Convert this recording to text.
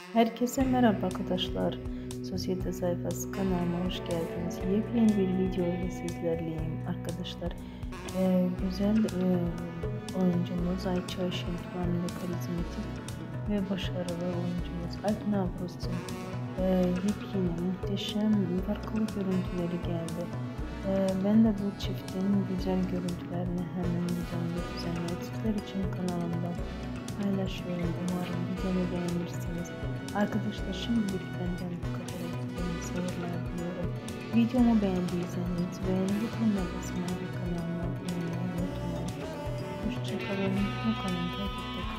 Herkese merhaba arkadaşlar. Sosyete sayfası kanalıma hoş geldiniz. Yepyeni bir video ile sizlerleyim arkadaşlar. Güzel oyuncumuz Ayça Şentuan ile karizmatik ve başarılı oyuncumuz Alp Navruz'un yepyeni muhteşem farklı görüntüleri geldi. Ben de bu çiftin güzel görüntülerini hemen videomda düzenleyip sizler için kanalımda paylaşıyorum. Umarım videomu beğenirsiniz. Arkadaşlar şimdilik benden bu kadar. Beni seyirler diliyorum. Videomu beğendiyseniz beğeni butonuna basmayı ve kanalıma abone olmayı unutmayın. Hoşçakalın. Bu kanalda takipte kalın.